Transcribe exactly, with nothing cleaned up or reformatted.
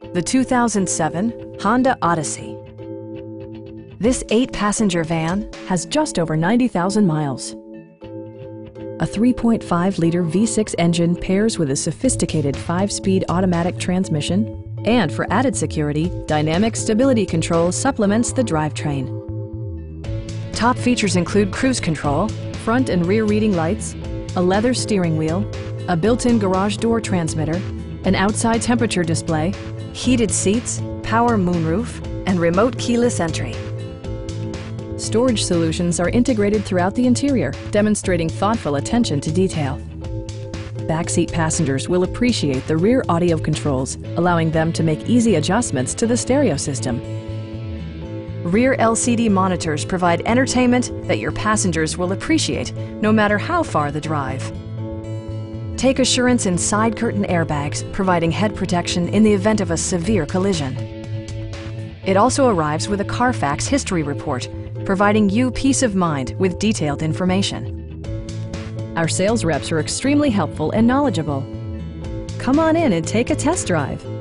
the two thousand seven Honda Odyssey. This eight-passenger van has just over ninety thousand miles. A three point five liter V six engine pairs with a sophisticated five-speed automatic transmission, and for added security, dynamic stability control supplements the drivetrain. Top features include cruise control, front and rear reading lights, a leather steering wheel, a built-in garage door transmitter, an outside temperature display, heated seats, power moonroof, and remote keyless entry. Storage solutions are integrated throughout the interior, demonstrating thoughtful attention to detail. Backseat passengers will appreciate the rear audio controls, allowing them to make easy adjustments to the stereo system. Rear L C D monitors provide entertainment that your passengers will appreciate, no matter how far the drive. Take assurance in side curtain airbags, providing head protection in the event of a severe collision. It also arrives with a Carfax history report, providing you peace of mind with detailed information. Our sales reps are extremely helpful and knowledgeable. Come on in and take a test drive.